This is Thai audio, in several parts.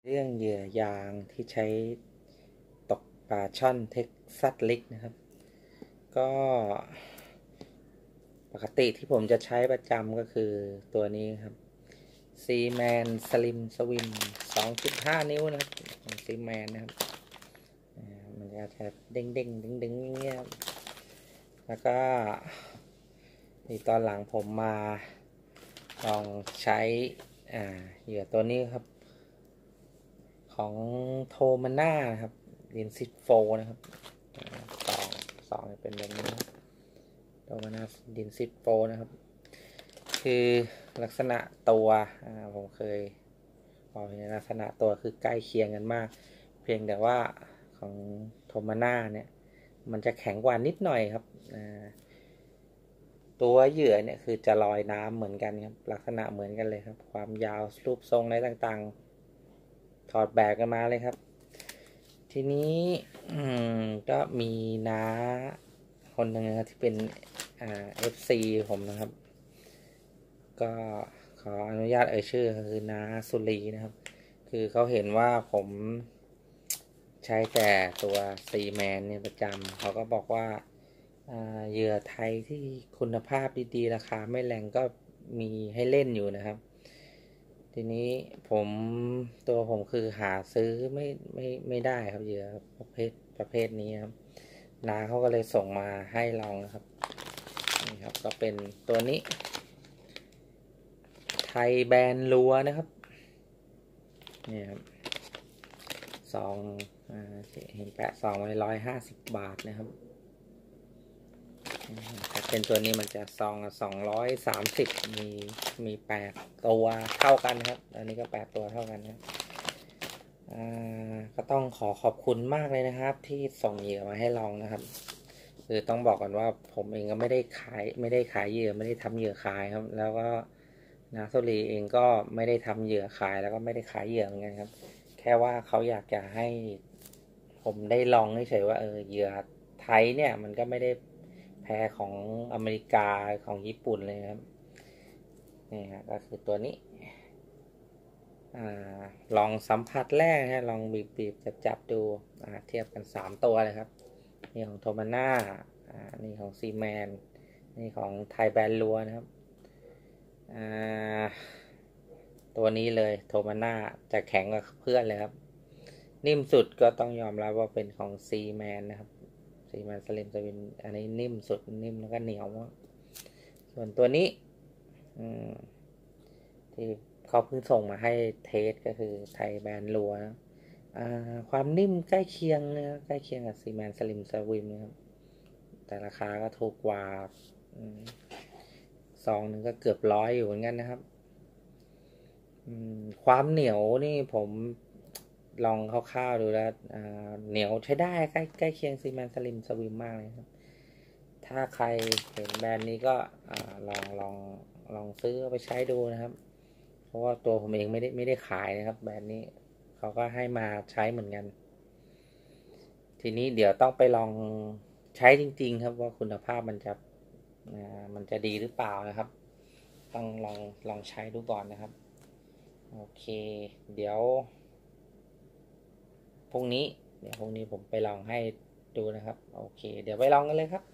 เรื่องเหยื่อยางที่ใช้ตกปลาช่อนเท็กซัสลิกนะครับ ก็ปกติที่ผมจะใช้ประจำก็คือตัวนี้ครับซีแมนสลิมสวิม2.5 นิ้วนะครับของซีแมนนะครับมันจะเด้งดึงอย่างเงี้ยแล้วก็ในตอนหลังผมมาลองใช้เหยื่อตัวนี้ครับของโทมาน่าครับลินซิโฟนะครับสองเป็นแบบนี้โทมาน่าลินซิโฟนะครับคือลักษณะตัวผมเคยบอกในลักษณะตัวคือใกล้เคียงกันมากเพียงแต่ว่าของโทมาน่าเนี่ยมันจะแข็งกว่านิดหน่อยครับตัวเหยื่อเนี่ยคือจะลอยน้ำเหมือนกันครับลักษณะเหมือนกันเลยครับความยาวรูปทรงอะไรต่างๆถอดแบบกันมาเลยครับทีนี้ก็มีน้าคนหนึ่งนะครับที่เป็นFC ผมนะครับก็ขออนุญาตเอ่ยชื่อคือน้าสุรีนะครับคือเขาเห็นว่าผมใช้แต่ตัวซีแมนเนี่ยประจำเขาก็บอกว่าเหยื่อไทยที่คุณภาพดีๆราคาไม่แรงก็มีให้เล่นอยู่นะครับทีนี้ตัวผมคือหาซื้อไม่ได้ครับเหยื่อประเภทนี้ครับน้าเขาก็เลยส่งมาให้ลองนะครับนี่ครับก็เป็นตัวนี้ไทยแบรนด์ลัวนะครับนี่ครับเห็นแปะซองไว้150 บาทนะครับถ้าเป็นตัวนี้มันจะซองละ230มี8 ตัวเท่ากันครับอันนี้ก็8 ตัวเท่ากันนะก็ต้องขอบคุณมากเลยนะครับที่ส่งเหยื่อมาให้ลองนะครับคือต้องบอกก่อนว่าผมเองก็ไม่ได้ขายเหยื่อไม่ได้ทำเหยื่อขายครับแล้วก็นาโซลีเองก็ไม่ได้ทำเหยื่อขายแล้วก็ไม่ได้ขายเหยื่อเหมือนกันครับแค่ว่าเขาอยากจะให้ผมได้ลองเฉยๆว่าเหยื่อไทยเนี่ยมันก็ไม่ได้แพ้ของอเมริกาของญี่ปุ่นเลยครับนี่ฮะก็คือตัวนี้ลองสัมผัสแรกนะลองบีบจับดูเทียบกัน3 ตัวเลยครับนี่ของโทมาน่านี่ของซีแมนนี่ของไทยแบรนด์ลัวนะครับตัวนี้เลยโทมาน่าจะแข็งกว่าเพื่อนเลยครับนิ่มสุดก็ต้องยอมรับว่าเป็นของซีแมนนะครับซีแมนสลิมสวินอันนี้นิ่มสุดนิ่มแล้วก็เหนียวมากส่วนตัวนี้ที่เขาเพิ่งส่งมาให้เทสก็คือไทยแบรนด์ลัวนะความนิ่มใกล้เคียงนะใกล้เคียงกับซีแมนสลิมสวิมนะครับแต่ราคาก็ถูกกว่าซองหนึ่งก็เกือบ100อยู่เหมือนกันนะครับความเหนียวนี่ผมลองคร่าวๆดูแล้วเหนียวใช้ได้ใกล้เคียงซีแมนสลิมสวิมมากเลยครับถ้าใครเห็นแบรนด์นี้ก็ลองซื้อไปใช้ดูนะครับเพราะว่าตัวผมเองไม่ได้ขายนะครับแบรนด์นี้เขาก็ให้มาใช้เหมือนกันทีนี้เดี๋ยวต้องไปลองใช้จริงๆครับว่าคุณภาพมันจะดีหรือเปล่านะครับต้องลองใช้ดูก่อนนะครับโอเคเดี๋ยวพรุ่งนี้ผมไปลองให้ดูนะครับโอเคเดี๋ยวไปลองกันเลยครับ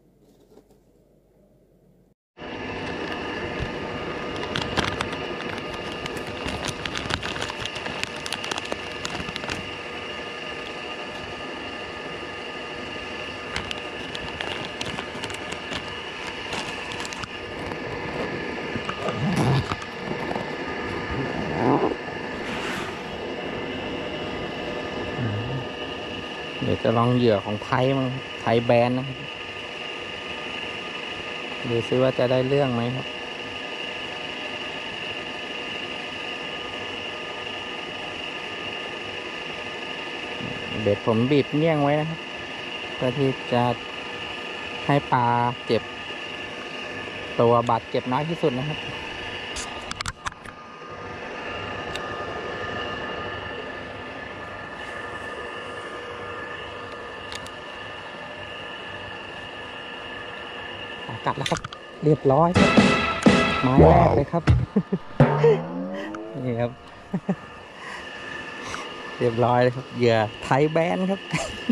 เดี๋ยวจะลองเหยื่อของไทยแบรนด์นะครับดูซิว่าจะได้เรื่องไหมครับเบ็ดผมบีบเงี้ยงไว้นะครับเพื่อที่จะให้ปลาเจ็บตัวบาดเจ็บน้อยที่สุดนะครับกัดแล้วครับเรียบร้อยครับไม้แรกเลยครับนี่ครับเรียบร้อยเลยครับเหยื่อไทยแบนครับ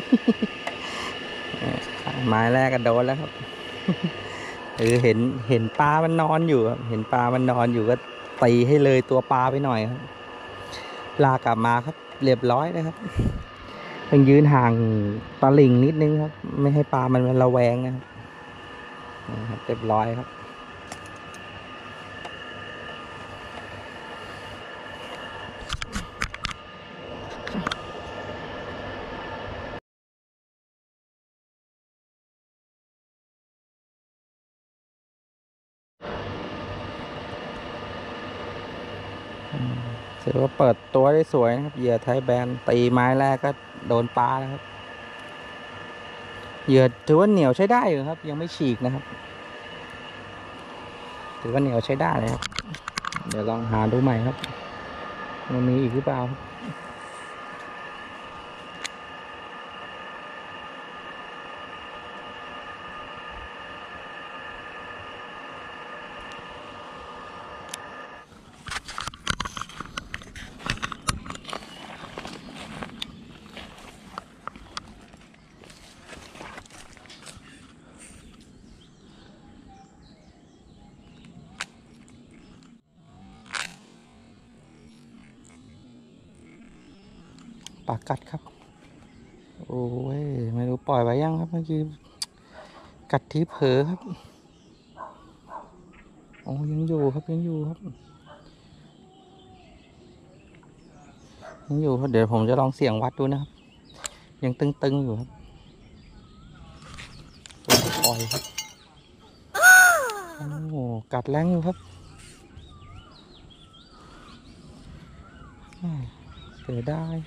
หมายแรกก็โดนแล้วครับเห็นปลามันนอนอยู่ครับเห็นปลามันนอนอยู่ก็ตีให้เลยตัวปลาไปหน่อยครับลากลับมาครับเรียบร้อยนะครับต้องยืนห่างตะลิ่งนิดนึงครับไม่ให้ปลามันระแวงนะครับเรียบร้อยครับถือว่าเปิดตัวได้สวยนะครับเหยื่อไทยแบนตีไม้แรกก็โดนปลาแล้วครับเหยื่อถือว่าเหนียวใช้ได้อยู่ครับยังไม่ฉีกนะครับถือว่าเหนียวใช้ได้เลยครับเดี๋ยวลองหาดูใหม่ครับมันมีอีกหรือเปล่าปลากัดครับโอ้ยไม่รู้ปล่อยไว้ยังครับเมื่อกี้กัดที่เผลอครับโอ้ยังอยู่ครับยังอยู่ครับยังอยู่ครับเดี๋ยวผมจะลองเสี่ยงวัดดูนะครับยังตึงๆอยู่ครับตัวปล่อยครับโอ้กัดแรงอยู่ครับเสียดาย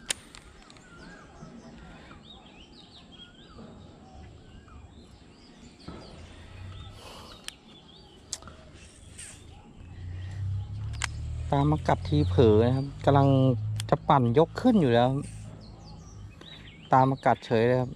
ตามมากัดทีเผลอนะครับกำลังจะปั่นยกขึ้นอยู่แล้วตามมากัดเฉยเลยครับ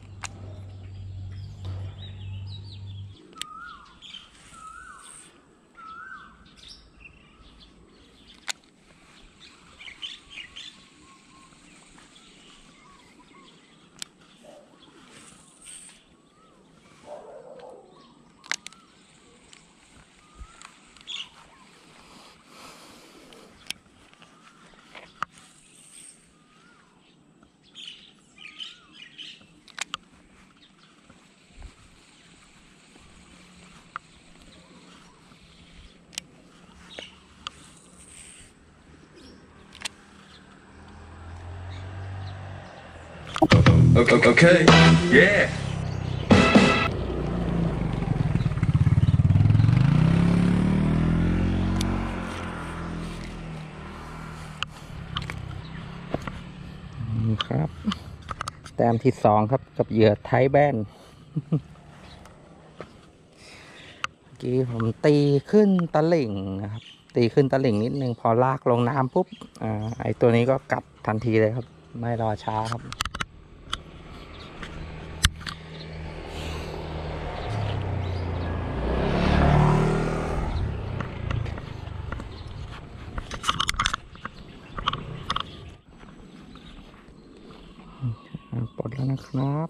Okay. Yeah. ครับแต้มที่2ครับกับเหยื่อไทยแบน เมื่อกี้ผมตีขึ้นตะหลิ่งนะครับตีขึ้นตะหลิ่งนิดนึงพอลากลงน้ำปุ๊บไอตัวนี้ก็กัดทันทีเลยครับไม่รอช้าครับปลดแล้วนะครับ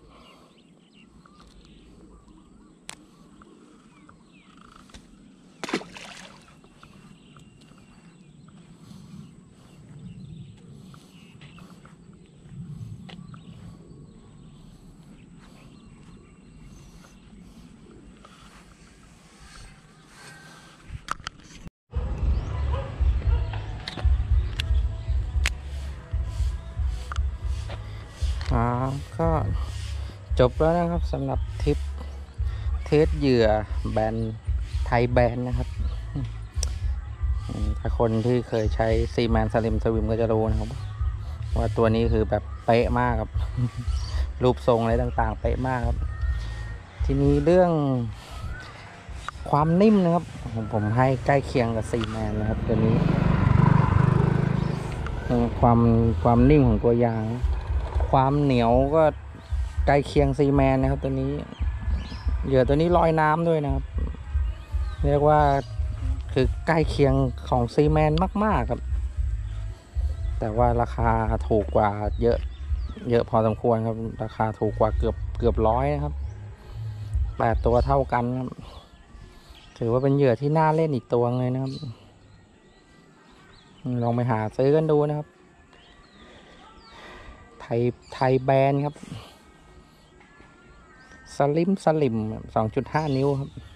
ก็จบแล้วนะครับสำหรับทริปเทสเหยื่อแบนไทยแบนนะครับถ้าคนที่เคยใช้ซีแมนสลิมสวิมก็จะรู้นะครับว่าตัวนี้คือแบบเป๊ะมากครับ รูปทรงอะไรต่างๆเป๊ะมากครับทีนี้เรื่องความนิ่มนะครับผมให้ใกล้เคียงกับซีแมนนะครับตัวนี้ความนิ่มของตัวยางความเหนียวก็ใกล้เคียงซีแมนนะครับตัวนี้เหยื่อตัวนี้ลอยน้ำด้วยนะครับเรียกว่าคือใกล้เคียงของซีแมนมากๆครับแต่ว่าราคาถูกกว่าเยอะ เยอะพอสมควรครับ ราคาถูกกว่าเกือบร้อยนะครับ8 ตัวเท่ากันครับถือว่าเป็นเหยื่อที่น่าเล่นอีกตัวเลยนะครับลองไปหาซื้อกันดูนะครับ ไทยแบรนด์ครับสลิม 2.5 นิ้วครับ